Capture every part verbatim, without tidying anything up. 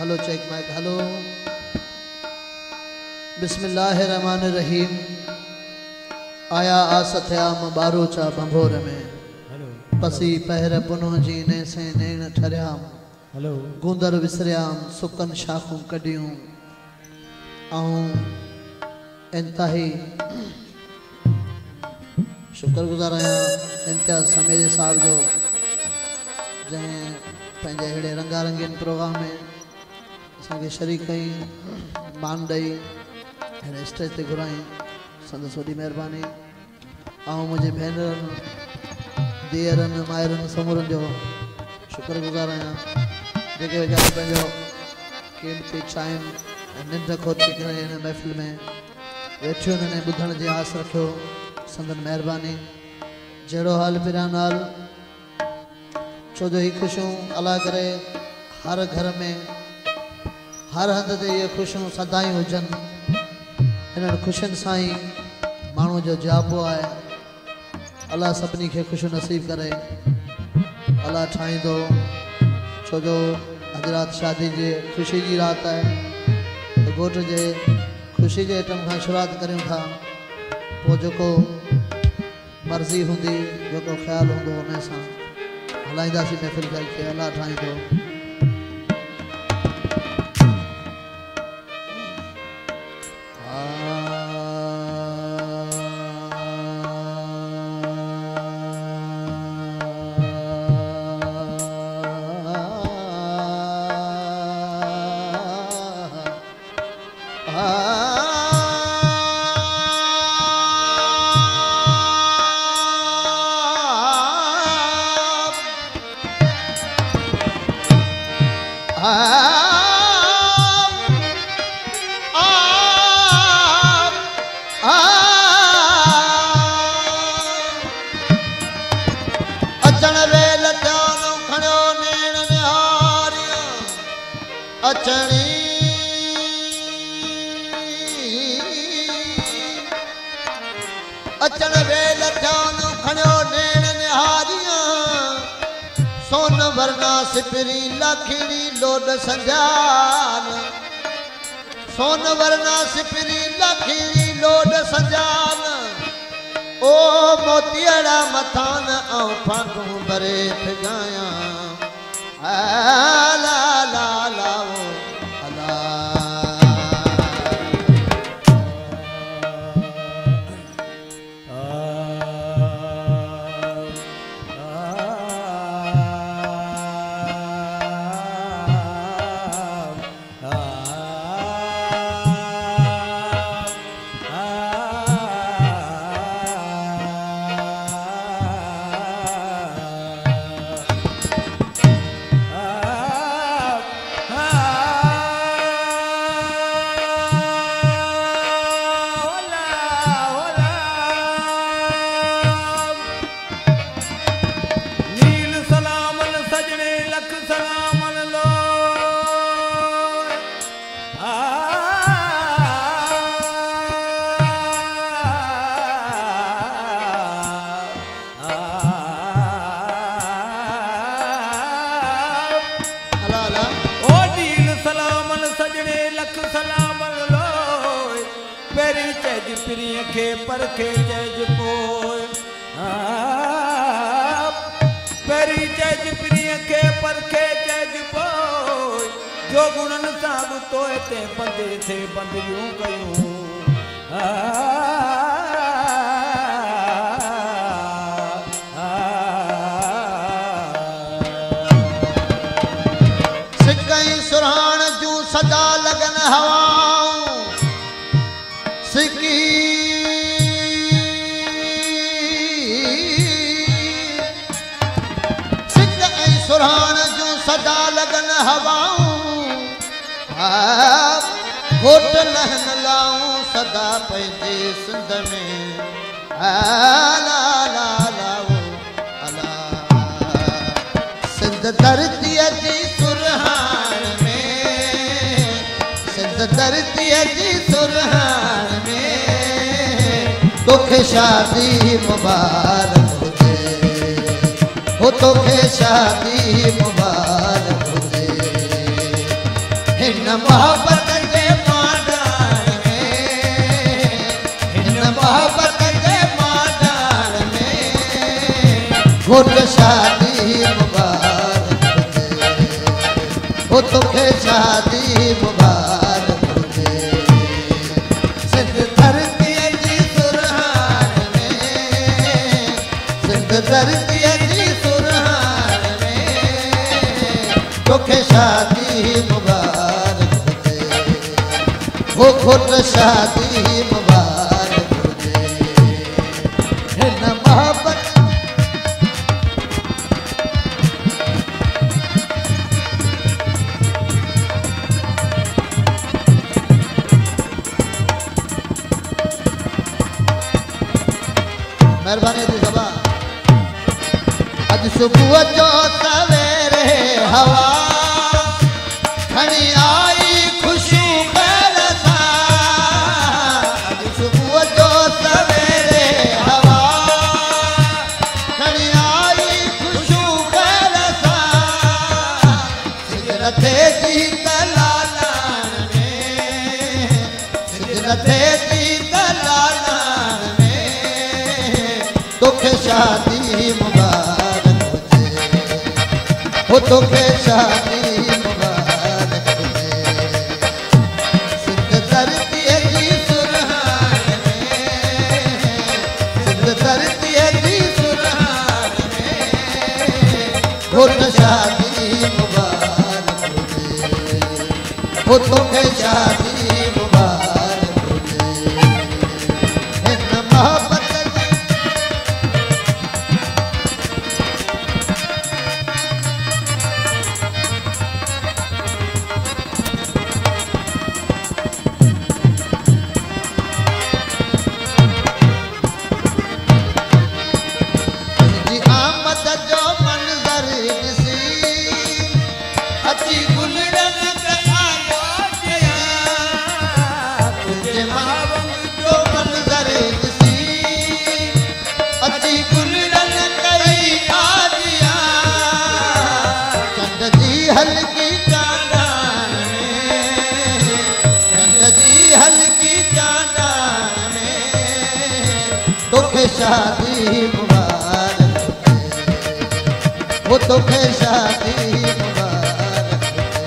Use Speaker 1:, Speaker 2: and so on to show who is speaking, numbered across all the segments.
Speaker 1: Hello check mic hello. बिस्मिल्लाहिर्रहमानिर्रहीम। आया आसथयाम बारोचा बंभोर में पसी पहर पुनः जीने से नैन ठरियाम गूंदर विसरियाम सुकन शाखूं कडियूं आऊं इंतही शुक्रगुजार आहियां इम्तियाज़ समेज साहब जो जैं पंहिंजे अहिड़े रंगारंगीन प्रोग्राम में असांखे शरीक कई मान ॾेई अहिड़े स्टेज ते घुराई संदसि वॾी महिरबानी। ऐं मुंहिंजे भेनरनि धीअरनि माइरनि समूरनि जो शुक्रगुजार आहियां जेके वीचारा पंहिंजो क़ीमती टाइम ऐं निंड खोटी करे हिन महफ़िल में वेठियूं आहिनि ॿुधण जी आस रखियो संदन महिरबानी। जहिड़ो हाल पिरान हाल छो जो ही ख़ुशियूं अला करे हर घर में हर हंध ते ये ख़ुशियूं सदाई हुजनि। हिननि ख़ुशियुनि सां ई माण्हू जो जाबो आहे। अल्लाह सभिनी खे ख़ुशियूं नसीब करे अल्लाह ठाहींदो छो जो अॼु राति शादी जी ख़ुशी जी राति आहे त घोट जे ख़ुशी जे आइटम खां शुरूआत करियूं था पोइ जेको मर्ज़ी हूंदी जेको ख़्यालु हूंदो उन सां हलाईंदासीं महफ़िल खे अल्लाह ठाहींदो। सिपरी लाखिड़ी लोड संजान सोन वरना सिपरी लाखिड़ी लोड संजान ओ मोतियड़ा मथान आऊं फांकूं भरे फिगाया ला ला ला ओ शादी मुबारक हुजे हो तोखे शादी मुबारक हुजे मोहब्बत जे माडाण में हिन मोहब्बत जे माडाण में घोट शादी मुबारक हो तोखे शादी मुबारक सिंध धरतीअ जी सुरहान में सिंध धरतीअ जी सुरहान में तोखे शादी मुबारक हो घोट शादी मुबारक हिन मोहब्बत मेहरबानी थी सभा अज सुबह जो सवेरे हवा खणी आई खुशू बरसा अज सुबह जो सवेरे हवा खणी आई खुशू बरसा सिजरते जी दलालान में सिजरते जी दलालान तोखे शादी मुबारक हो तोखे शादी मुबारक सिंध धरतीअ जी सुरहान में सिंध धरतीअ जी सुरहान में घोट शादी मुबारक हो तोखे शादी मुबारक हिन मोहब्बत हल्की चांदान में चंद जी हल्की चांदान में तोखे शादी मुबारक वो तोखे शादी मुबारक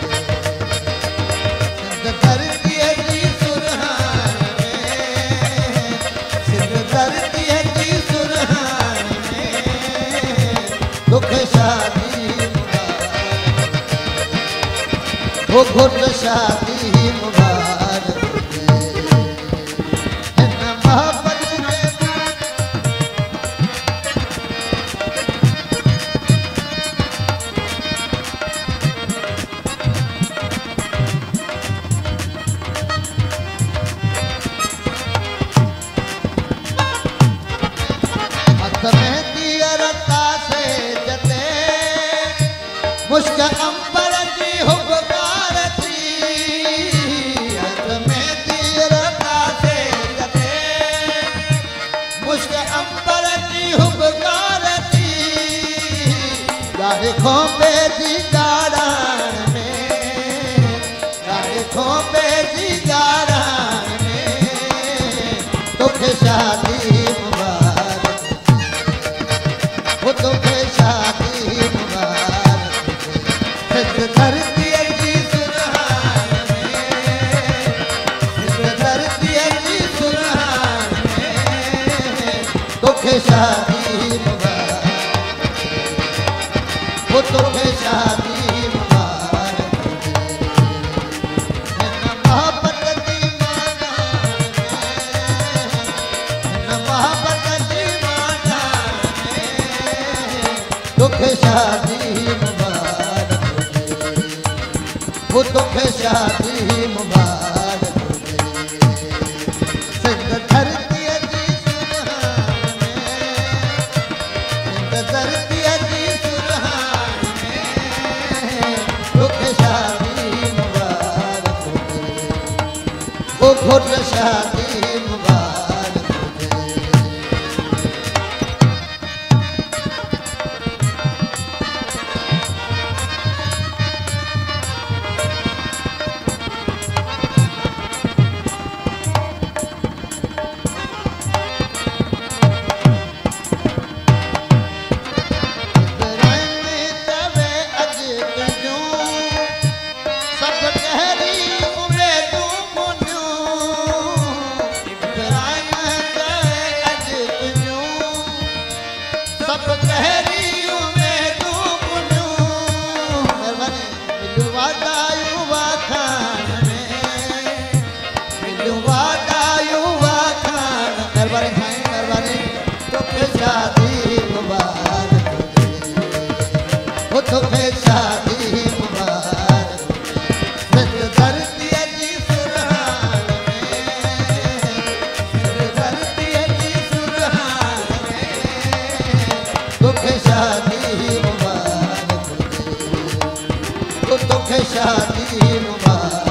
Speaker 1: सिंध धरतीअ जी सुरहान में सिंध धरतीअ जी सुरहान में तोखे शादी वो घोट शादी मुबारक हिन मोहब्बत हथ में दियर तासे जते मुश्क अंबर जी हुबकार हथ में दियर तासे जते मुश्क अंबर जी हुबकार गाड़े खोपे जी गाड़ान में गाड़े खोपे जी गाड़ान में तोखे शादी मुबारक वो तोखे शादी मुबारक सिंध धरतीअ जी सुरहान में सिंध धरतीअ जी सुरहान में तोखे शादी मुबारक वो तोखे शादी मुबारक हिन मोहब्बत जी माडाण में हिन मोहब्बत जी माडाण में तोखे शादी मुबारक वो तोखे शादी मुबारक सिंध धरतीअ जी सुरहान में सिंध धरतीअ जी सुरहान में तोखे शादी मुबारक वो घोट शादी मुबारक शादी मुबारक हो तोखे शादी मुबारक सिर धरती जी सुरहान में सिर धरती जी सुरहान में तोखे शादी मुबारक हो तोखे शादी मुबारक